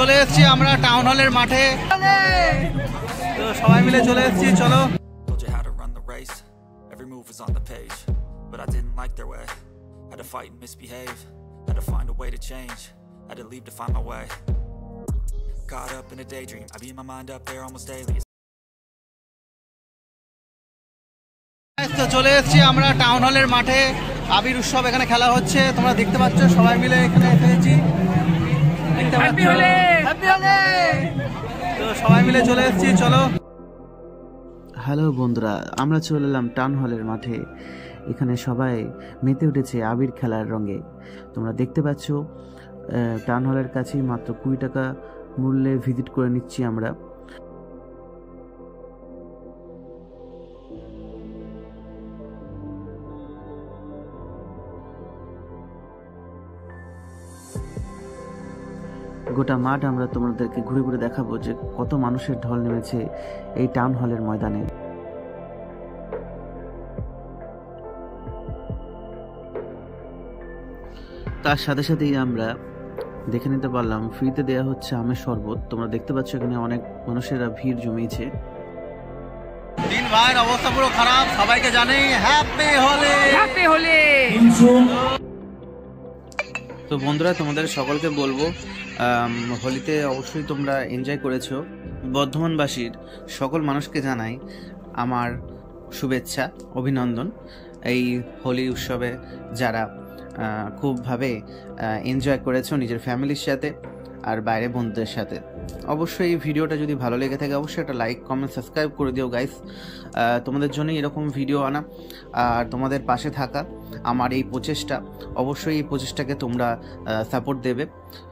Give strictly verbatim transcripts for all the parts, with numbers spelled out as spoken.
চলে এসেছি আমরা টাউন হলের মাঠে, তো সবাই মিলে চলে এসেছি। চলো। Every move was on the page, but I didn't like their way. Had to fight and misbehave, had to find a way to change, had to leave to find my way. Caught up in a daydream, I beat my mind up there almost daily. তো চলে এসেছি আমরা town হলের মাঠে, আবির উৎসব এখানে খেলা হচ্ছে, তোমরা দেখতে পাচ্ছ সবাই মিলে এখানে এসেছি, দেখতে পাচ্ছ। তো সবাই মিলে চলে এসেছি, চলো। হ্যালো বন্ধুরা, আমরা চলে এলাম টাউন হলের মাঠে। এখানে সবাই মেতে উঠেছে আবির খেলার রঙে। তোমরা দেখতে পাচ্ছ টাউন হলের কাছেই মাত্র কুড়ি টাকা মূল্যে ভিজিট করে নিচ্ছি আমরা। গোটা মাঠ আমরা তোমাদেরকে ঘুরে ঘুরে দেখাবো যে কত মানুষের ঢল নেমেছে এই টাউন হলের ময়দানে। তার সাথে সাথেই আমরা দেখে নিতে পারলাম ফ্রিতে দেয়া হচ্ছে আমের শরবত। তোমরা দেখতে পাচ্ছ এখানে অনেক মানুষেরা ভিড় জমিয়েছে। দিন ভাইয়ের অবস্থা পুরো খারাপ, সবাইকে জানি হ্যাপি হোলি, হ্যাপি হোলি। তো বন্ধুরা, তোমাদের সকলকে বলবো হোলিতে অবশ্যই তোমরা এনজয় করেছো। বর্ধমানবাসীর সকল মানুষকে জানাই আমার শুভেচ্ছা, অভিনন্দন। এই হোলি উৎসবে যারা খুবভাবে এনজয় করেছো নিজের ফ্যামিলির সাথে আর বাইরে বন্ধুদের সাথে, অবশ্যই এই ভিডিওটা যদি ভালো লেগে থাকে অবশ্যই একটা লাইক, কমেন্ট, সাবস্ক্রাইব করে দিও গাইস। তোমাদের জন্যই এরকম ভিডিও আনা আর তোমাদের পাশে থাকা আমার এই প্রচেষ্টা, অবশ্যই এই প্রচেষ্টাকে তোমরা সাপোর্ট দেবে।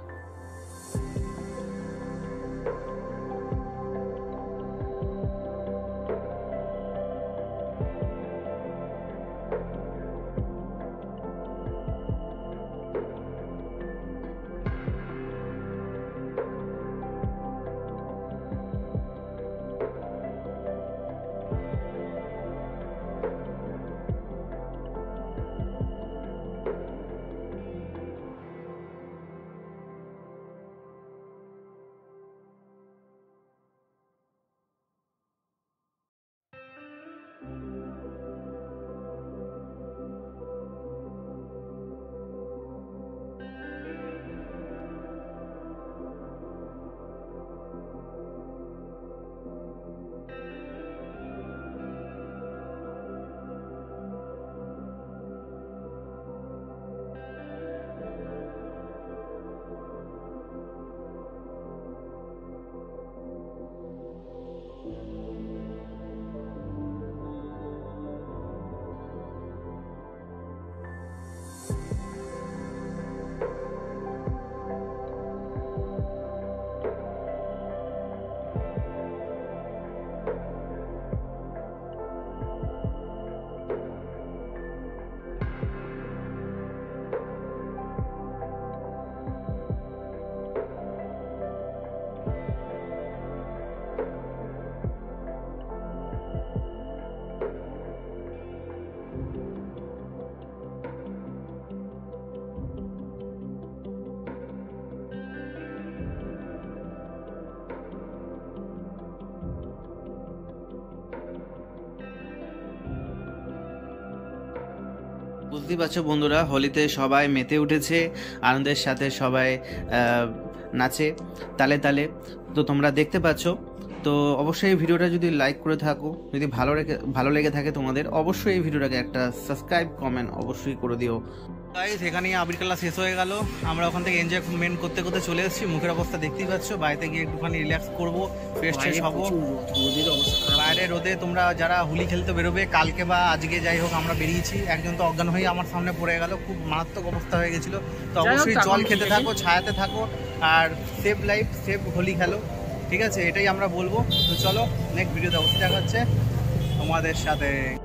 বুঝতেই পারছো বন্ধুরা, হোলিতে সবাই মেতে উঠেছে, আনন্দের সাথে সবাই নাচে তালে তালে। তো তোমরা দেখতে পাচ্ছ। তো অবশ্যই এই ভিডিওটা যদি লাইক করে থাকো, যদি ভালো রেখে ভালো লেগে থাকে তোমাদের, অবশ্যই এই ভিডিওটাকে একটা সাবস্ক্রাইব, কমেন্ট অবশ্যই করে দিও। গাইস, এখানেই আবির খেলা শেষ হয়ে গেল। আমরা ওখান থেকে এনজয়মেন্ট করতে করতে চলে এসেছি। মুখের অবস্থা দেখতেই পাচ্ছ। বাড়িতে গিয়ে একটুখানি রিল্যাক্স করবো, ফ্রেশ ট্রেশ হবো। বাইরে রোদে তোমরা যারা হোলি খেলতে বেরোবে কালকে বা আজকে, যাই হোক আমরা বেরিয়েছি। একজন তো অজ্ঞান হয়ে আমার সামনে পড়ে গেল, খুব মারাত্মক অবস্থা হয়ে গেছিল। তো অবশ্যই জল খেতে থাকো, ছায়াতে থাকো, আর সেফ লাইফ সেফ হোলি খেলো, ঠিক আছে? এটাই আমরা বলবো। তো চলো নেক্সট ভিডিওতে অবশ্যই দেখা হচ্ছে তোমাদের সাথে।